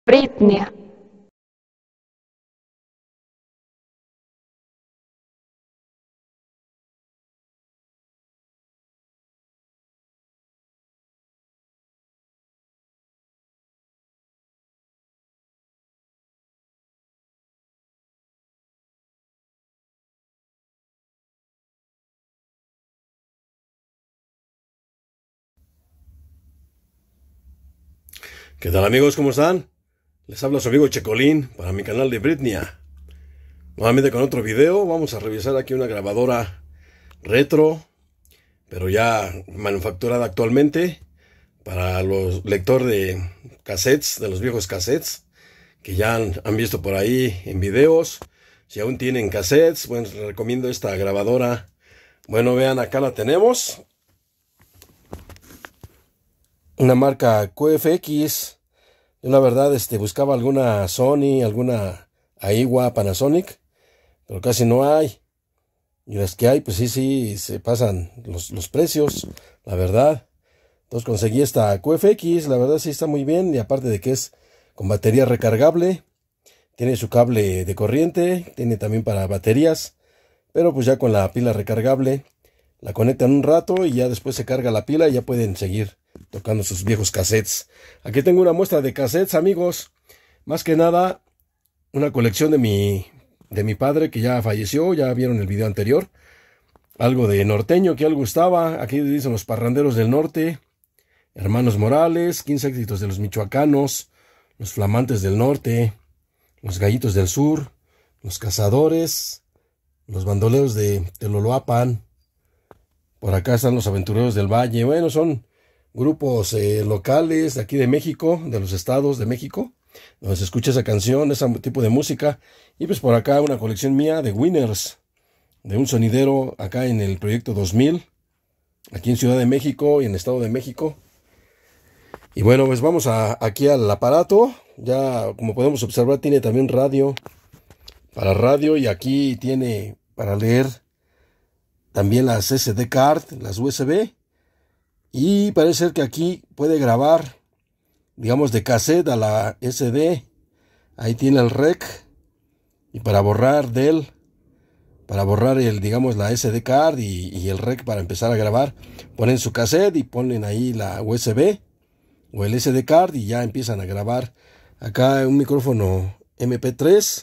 Britney. ¿Qué tal amigos? ¿Cómo están? Les habla su amigo Checolín para mi canal de Britney. Nuevamente con otro video. Vamos a revisar aquí una grabadora retro, pero ya manufacturada actualmente para los lectores de cassettes, de los viejos cassettes, que ya han visto por ahí en videos. Si aún tienen cassettes, bueno, les recomiendo esta grabadora. Bueno, vean, acá la tenemos. Una marca QFX. Yo la verdad buscaba alguna Sony, alguna Aiwa, Panasonic, pero casi no hay. Y las que hay, pues sí, se pasan los precios, la verdad. Entonces conseguí esta QFX, la verdad sí está muy bien. Y aparte de que es con batería recargable, tiene su cable de corriente, tiene también para baterías. Pero pues ya con la pila recargable, la conectan un rato y ya después se carga la pila y ya pueden seguir tocando sus viejos cassettes. Aquí tengo una muestra de cassettes, amigos. Más que nada, una colección de mi padre que ya falleció. Ya vieron el video anterior. Algo de norteño que a él gustaba. Aquí dicen Los Parranderos del Norte, Hermanos Morales, 15 éxitos de los michoacanos, Los Flamantes del Norte, Los Gallitos del Sur, Los Cazadores, Los Bandoleros de Teloloapan. Por acá están Los Aventureros del Valle. Bueno, son grupos locales de aquí de México, de los estados de México, donde se escucha esa canción, ese tipo de música. Y pues por acá una colección mía de Winners, de un sonidero acá en el Proyecto 2000, aquí en Ciudad de México y en Estado de México. Y bueno, pues vamos aquí al aparato. Ya como podemos observar tiene también radio, para radio, y aquí tiene para leer también las SD card, las USB. Y parece ser que aquí puede grabar, digamos, de cassette a la SD. Ahí tiene el rec. Y para borrar digamos, la SD card y el rec para empezar a grabar, ponen su cassette y ponen ahí la USB o el SD card y ya empiezan a grabar. Acá un micrófono MP3.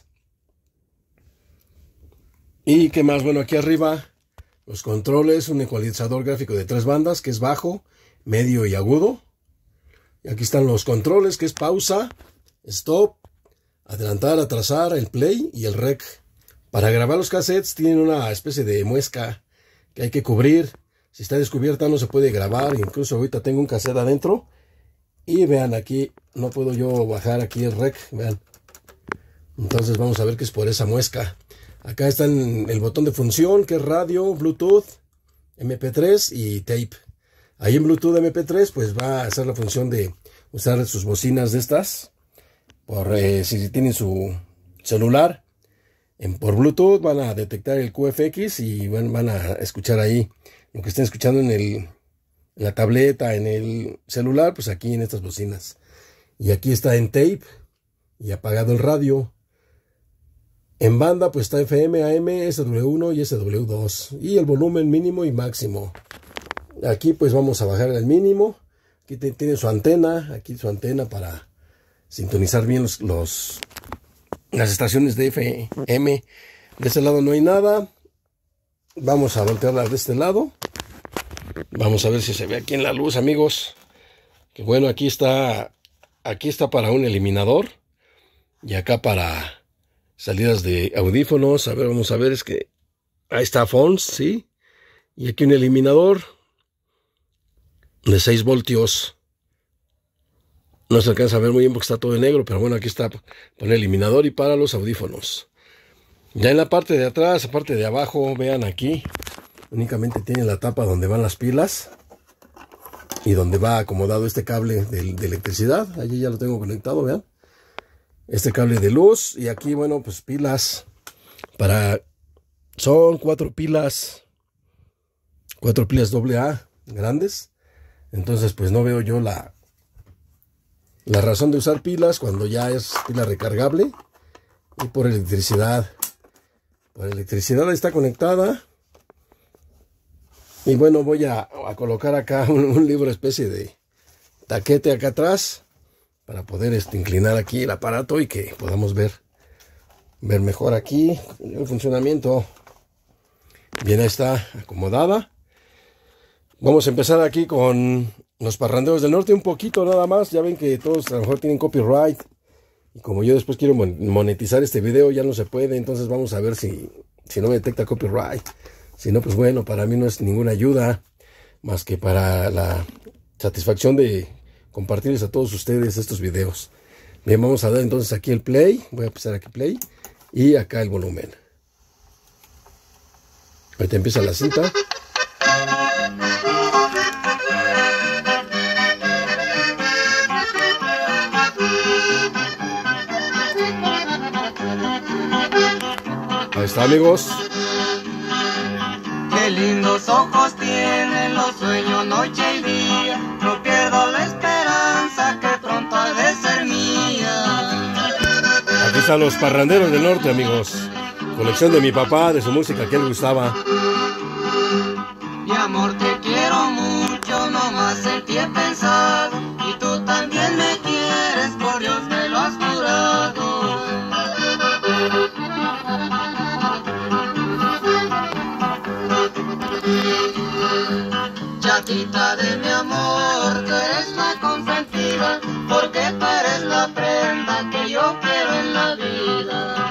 ¿Y qué más? Bueno, aquí arriba los controles, un ecualizador gráfico de 3 bandas, que es bajo, medio y agudo. Y aquí están los controles, que es pausa, stop, adelantar, atrasar, el play y el rec. Para grabar los cassettes tienen una especie de muesca que hay que cubrir. Si está descubierta no se puede grabar. Incluso ahorita tengo un cassette adentro. Y vean, aquí no puedo yo bajar aquí el rec, vean. Entonces vamos a ver qué es por esa muesca. Acá está el botón de función, que es radio, Bluetooth, MP3 y tape. Ahí en Bluetooth MP3 pues va a hacer la función de usar sus bocinas de estas. Si tienen su celular, por Bluetooth van a detectar el QFX y van a escuchar ahí lo que estén escuchando en la tableta, en el celular, pues aquí en estas bocinas. Y aquí está en tape y apagado el radio. En banda pues está FM, AM, SW1 y SW2. Y el volumen mínimo y máximo. Aquí pues vamos a bajar el mínimo. Aquí tiene su antena. Aquí su antena para sintonizar bien las estaciones de FM. De este lado no hay nada. Vamos a voltearla de este lado. Vamos a ver si se ve aquí en la luz, amigos. Que bueno, aquí está para un eliminador. Y acá para salidas de audífonos. A ver, vamos a ver, es que ahí está phones, ¿sí? Y aquí un eliminador de 6 voltios. No se alcanza a ver muy bien porque está todo en negro, pero bueno, aquí está para el eliminador y para los audífonos. Ya en la parte de atrás, la parte de abajo, vean aquí, únicamente tiene la tapa donde van las pilas y donde va acomodado este cable de electricidad. Allí ya lo tengo conectado, vean. Este cable de luz, y aquí, bueno, pues pilas son 4 pilas AA grandes. Entonces pues no veo yo La razón de usar pilas cuando ya es pila recargable y por electricidad. Por electricidad está conectada. Y bueno, voy a colocar acá un libro especie de taquete acá atrás para poder inclinar aquí el aparato y que podamos ver mejor aquí el funcionamiento. Bien, está acomodada. Vamos a empezar aquí con los parranderos del norte un poquito nada más. Ya ven que todos a lo mejor tienen copyright. Y como yo después quiero monetizar este video, ya no se puede. Entonces vamos a ver si no me detecta copyright. Si no, pues bueno, para mí no es ninguna ayuda. Más que para la satisfacción de compartirles a todos ustedes estos videos. Bien, vamos a dar entonces aquí el play. Voy a empezar aquí play. Y acá el volumen. Ahorita empieza la cinta. Ahí está, amigos. Qué lindos ojos tienen, los sueños noche y día. No pierdo la esperanza que pronto ha de ser mía. Aquí están los parranderos del norte, amigos. Colección de mi papá, de su música que él gustaba. Mi amor, te quiero mucho, nomás en ti he pensado. Y tú también me quieres, por Dios me lo has jurado. Chatita de mi amor, tú eres la consentida, porque tú eres la prenda que yo quiero en la vida.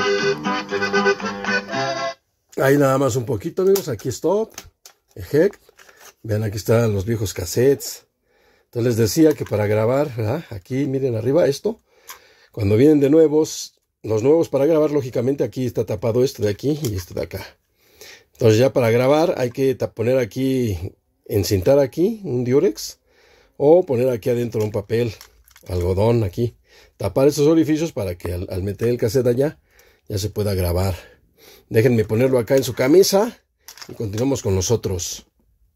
Ahí nada más un poquito, amigos. Aquí stop, eject. Vean, aquí están los viejos cassettes. Entonces les decía que para grabar, ¿verdad? Aquí miren arriba esto. Cuando vienen de nuevos, los nuevos para grabar, lógicamente aquí está tapado este de aquí y este de acá. Entonces ya para grabar hay que poner aquí, encintar aquí un diurex o poner aquí adentro un papel, algodón aquí. Tapar esos orificios para que al meter el cassette allá ya se pueda grabar. Déjenme ponerlo acá en su camisa y continuamos con nosotros.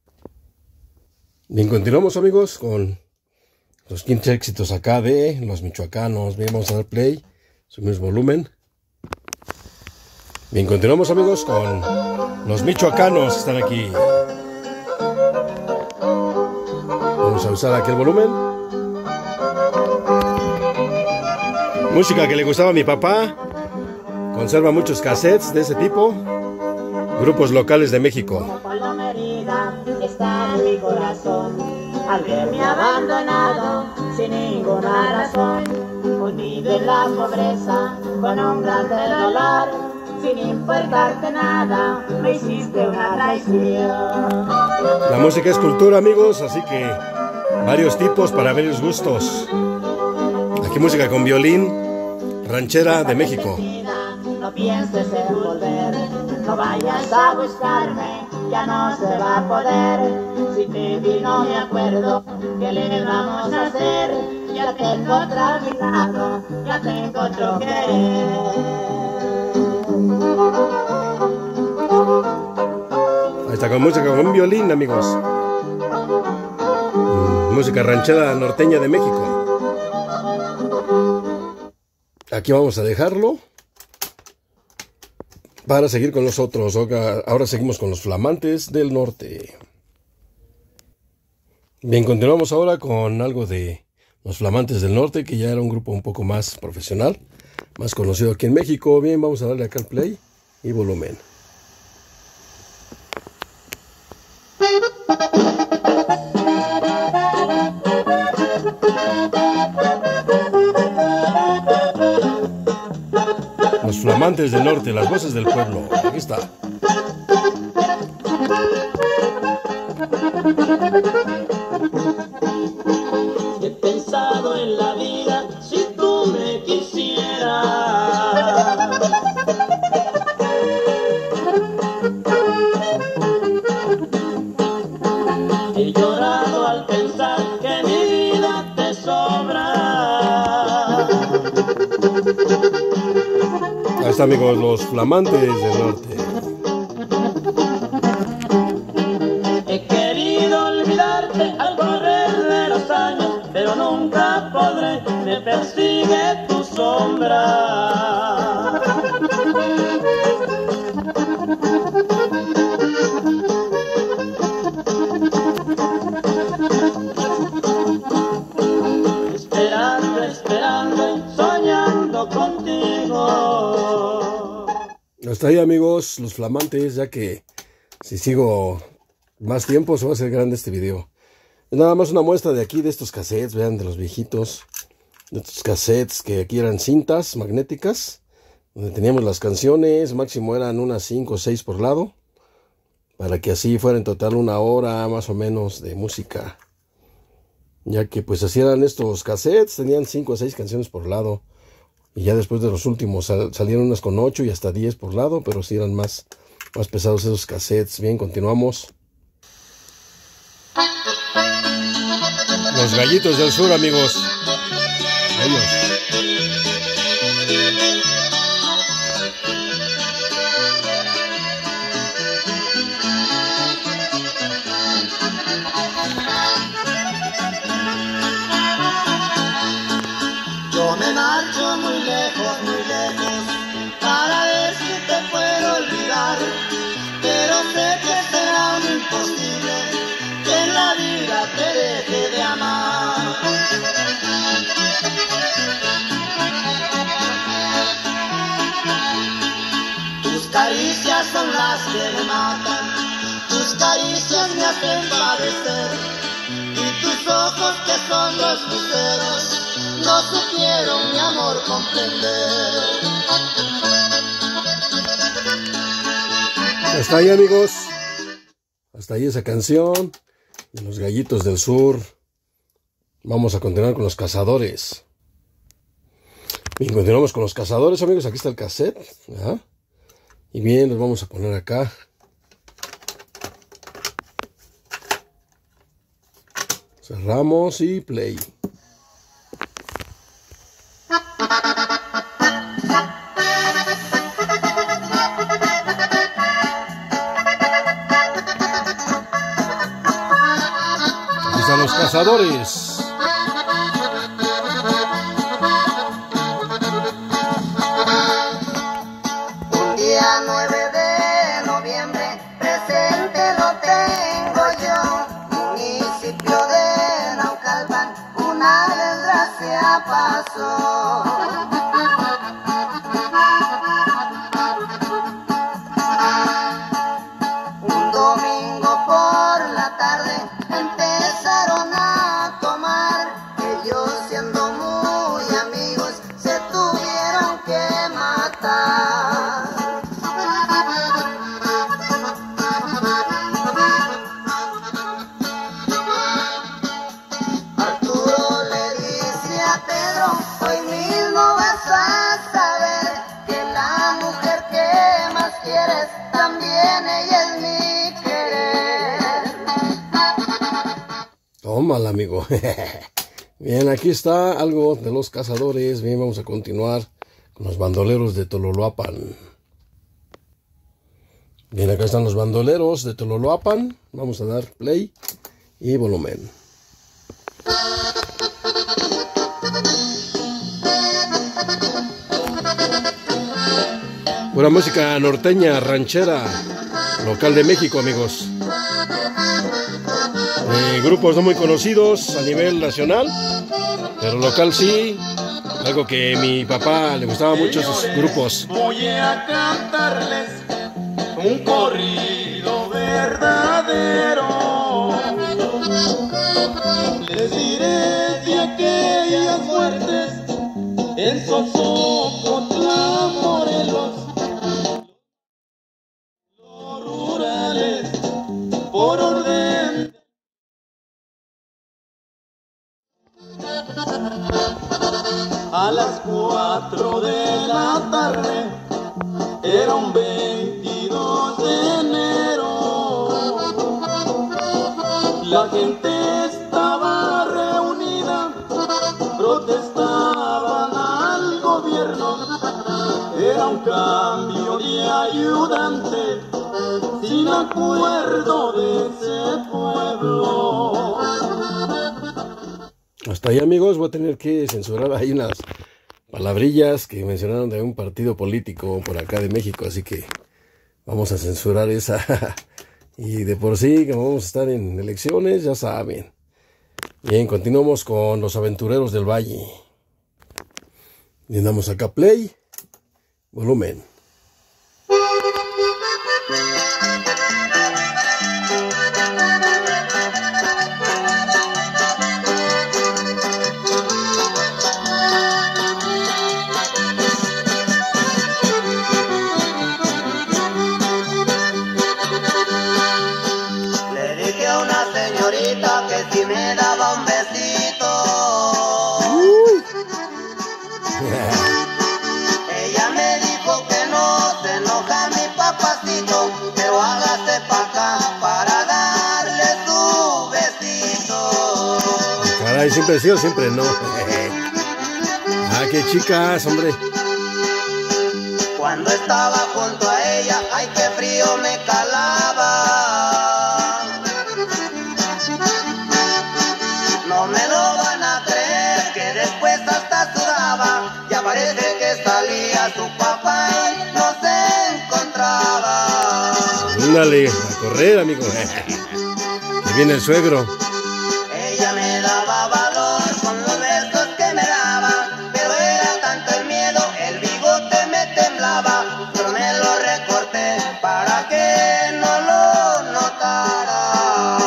Bien, continuamos, amigos, con los 15 éxitos acá de los michoacanos. Bien, vamos a dar play, subimos volumen. Bien, continuamos, amigos, con los michoacanos que están aquí. Vamos a usar aquí el volumen. Música que le gustaba a mi papá. Conserva muchos cassettes de ese tipo. Grupos locales de México. Como paloma herida está en mi corazón, al verme abandonado sin ninguna razón, hundido en la pobreza con un grande dolor, sin importarte nada, me hiciste una traición. La música es cultura, amigos, así que varios tipos para varios gustos. Aquí música con violín, ranchera de México. No pienses en volver, no vayas a buscarme, ya no se va a poder. Si te vi no me acuerdo, ¿qué le vamos a hacer? Ya tengo otra mi lado, ya tengo otro querer. Ahí está con música con violín, amigos. Música ranchera norteña de México. Aquí vamos a dejarlo para seguir con los otros. Ahora seguimos con los Flamantes del Norte. Bien, continuamos ahora con algo de los Flamantes del Norte, que ya era un grupo un poco más profesional, más conocido aquí en México. Bien, vamos a darle acá el play y volumen. Los Flamantes del Norte, las voces del pueblo. Aquí está. He pensado en la vida si tú me quisieras. He llorado al pensar que mi vida te sobra. Ahí está, amigos, los Flamantes del Norte. He querido olvidarte al correr de los años, pero nunca podré, me persigue tu sombra. Esperando, esperando y soñando contigo. Hasta ahí, amigos, los flamantes, ya que si sigo más tiempo se va a hacer grande este video. Es nada más una muestra de aquí, de estos cassettes, vean, de los viejitos. De estos cassettes que aquí eran cintas magnéticas, donde teníamos las canciones, máximo eran unas 5 o 6 por lado, para que así fuera en total 1 hora más o menos de música. Ya que pues así eran estos cassettes, tenían 5 o 6 canciones por lado. Y ya después de los últimos salieron unas con 8 y hasta 10 por lado, pero sí eran más pesados esos cassettes. Bien, continuamos. Los gallitos del sur, amigos. Vamos. Yo me marcho muy lejos, para ver si te puedo olvidar, pero sé que será un imposible que en la vida te deje de amar. Tus caricias son las que me matan, tus caricias me hacen padecer, y tus ojos que son los luceros no supieron mi amor comprender. Hasta ahí, amigos. Hasta ahí esa canción de los gallitos del sur. Vamos a continuar con los cazadores. Bien, continuamos con los cazadores, amigos. Aquí está el cassette. ¿Ya? Y bien, los vamos a poner acá. Cerramos y play. Los cazadores. Un día 9 de noviembre, presente lo tengo yo, municipio de Naucalpan, una desgracia pasó. Un domingo por la tarde empezaron a tomar, ellos siendo muy amigos se tuvieron que matar. Arturo le dice a Pedro, hoy mismo vas a saber que la mujer que más quieres también ella es mi querer. Tómala, amigo. Bien, aquí está algo de los cazadores. Bien, vamos a continuar con los bandoleros de Tololoapan. Bien, acá están los bandoleros de Tololoapan. Vamos a dar play y volumen. Pura música norteña, ranchera, local de México, amigos. Grupos no muy conocidos a nivel nacional, pero local sí. Algo que a mi papá le gustaba mucho esos grupos. Voy a cantarles un corrido verdadero. Les diré de aquellas muertes en Sonsocotla, Morelos, los rurales por orden. A las 4 de la tarde, era un 22 de enero, la gente estaba reunida, protestaban al gobierno, era un cambio de ayudante, sin acuerdo de ese pueblo. Hasta ahí, amigos, voy a tener que censurar ahí unas palabrillas que mencionaron de un partido político por acá de México, así que vamos a censurar esa. Y de por sí, como vamos a estar en elecciones, ya saben. Bien, continuamos con los aventureros del Valle. Y damos acá play, volumen. Que si me daba un besito, ella me dijo que no se enoja mi papacito, pero hágase pa' acá para darle su besito. Caray, siempre sí o siempre no. Ah, qué chicas, hombre. Cuando estaba junto a ella, ay, qué frío me calaba. No me lo van a creer que después hasta sudaba. Ya parece que salía su papá y no se encontraba. Ándale, a correr, amigo. Que viene el suegro. Ella me daba valor con los besos que me daba, pero era tanto el miedo, el bigote me temblaba. Pero me lo recorté para que no lo notara.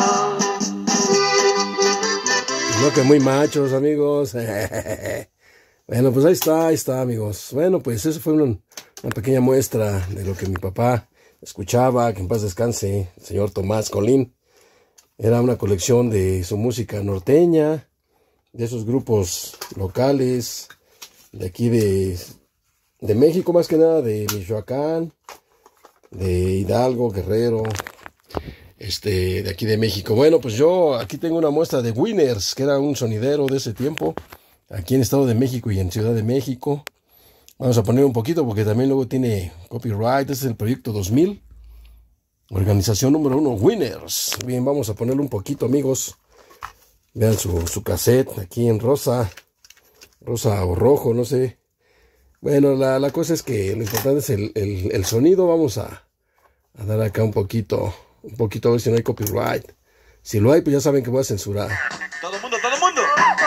No, que muy machos, amigos. Bueno, pues ahí está, amigos. Bueno, pues eso fue una pequeña muestra de lo que mi papá escuchaba, que en paz descanse, el señor Tomás Colín. Era una colección de su música norteña, de esos grupos locales, de aquí de México, más que nada, de Michoacán, de Hidalgo, Guerrero, de aquí de México. Bueno, pues yo aquí tengo una muestra de Winners, que era un sonidero de ese tiempo, aquí en Estado de México y en Ciudad de México. Vamos a poner un poquito porque también luego tiene copyright. Este es el proyecto 2000, organización número 1, Winners. Bien, vamos a ponerle un poquito, amigos. Vean su cassette aquí en rosa o rojo, no sé. Bueno, la cosa es que lo importante es el sonido. Vamos a dar acá un poquito a ver si no hay copyright. Si lo hay, pues ya saben que voy a censurar. Todo el mundo, todo el mundo.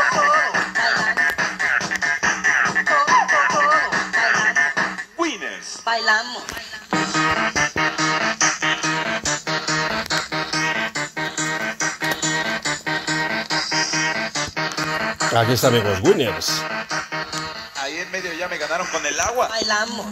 Winners. Bailamos. Aquí está, amigos, Winners. Ahí en medio ya me ganaron con el agua. Bailamos.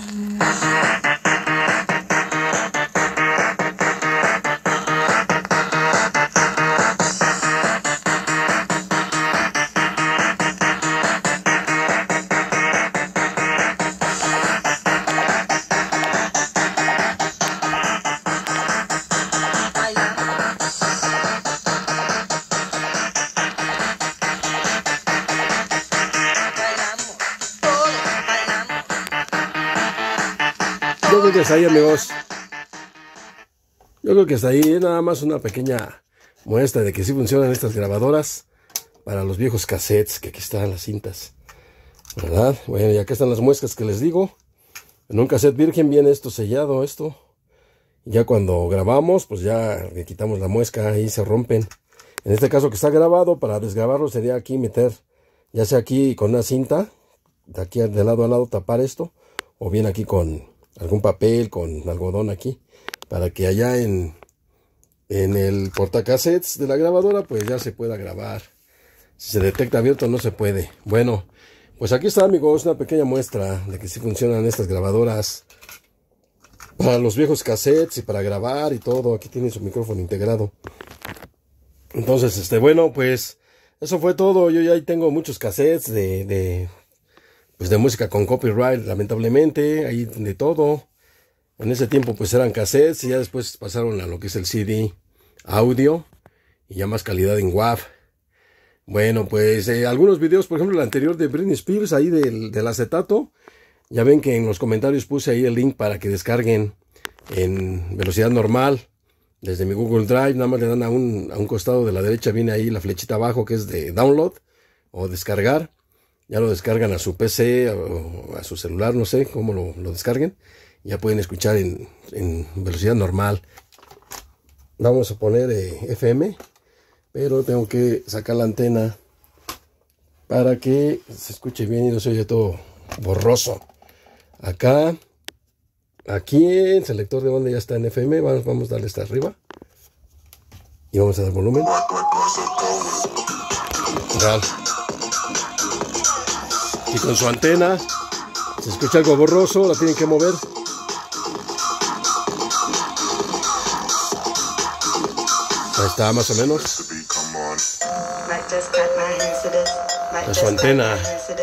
Yo creo que hasta ahí, amigos. Yo creo que hasta ahí es nada más una pequeña muestra de que sí funcionan estas grabadoras para los viejos cassettes, que aquí están las cintas, ¿verdad? Bueno, y acá están las muescas que les digo. En un cassette virgen viene esto sellado, esto. Y ya cuando grabamos, pues ya le quitamos la muesca y se rompen. En este caso que está grabado, para desgrabarlo sería aquí meter, ya sea aquí con una cinta, de aquí de lado a lado tapar esto, o bien aquí con algún papel, con algodón aquí, para que allá en el portacassettes de la grabadora pues ya se pueda grabar. Si se detecta abierto no se puede. Bueno, pues aquí está, amigos, una pequeña muestra de que sí funcionan estas grabadoras para los viejos cassettes y para grabar y todo. Aquí tiene su micrófono integrado. Entonces, bueno, pues eso fue todo. Yo ya ahí tengo muchos cassettes de música con copyright, lamentablemente, ahí de todo. En ese tiempo pues eran cassettes y ya después pasaron a lo que es el CD audio y ya más calidad en WAV. Bueno, pues algunos videos, por ejemplo el anterior de Britney Spears, ahí del acetato, ya ven que en los comentarios puse ahí el link para que descarguen en velocidad normal desde mi Google Drive. Nada más le dan a un costado de la derecha, viene ahí la flechita abajo que es de download. o descargar. Ya lo descargan a su PC o a su celular, no sé cómo lo descarguen. Ya pueden escuchar en velocidad normal. Vamos a poner FM, pero tengo que sacar la antena para que se escuche bien y no se oye todo borroso. Acá, aquí el selector de banda ya está en FM. Vamos a darle hasta arriba y vamos a dar volumen. Real. Y con su antena se escucha algo borroso, la tienen que mover. Ahí está, más o menos. A su antena.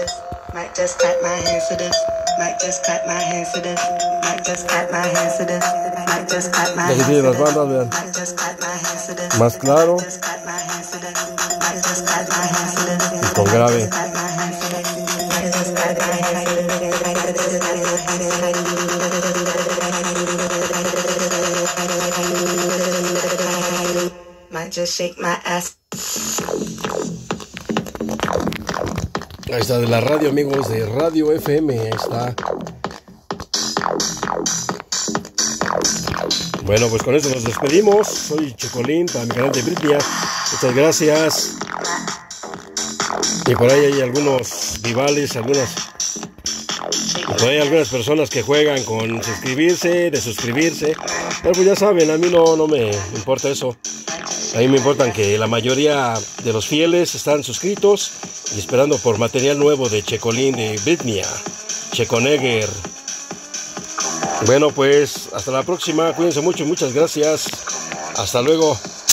Lo que tienen las bandas, vean. Más claro. Y con grave. Ahí está, de la radio, amigos, de Radio FM. Ahí está. Bueno, pues con eso nos despedimos. Soy Checolín para mi canal de Britnia. Muchas gracias. Y por ahí hay algunos rivales, por ahí algunas personas que juegan con suscribirse. Pero pues ya saben, a mí no me importa eso. A mí me importa que la mayoría de los fieles están suscritos y esperando por material nuevo de Checolín de Britnia, Checonegger. Bueno, pues hasta la próxima. Cuídense mucho y muchas gracias. Hasta luego.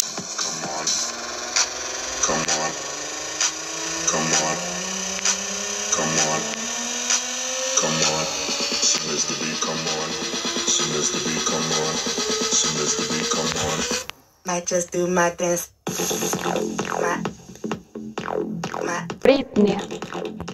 Might just do my dance. Britnia.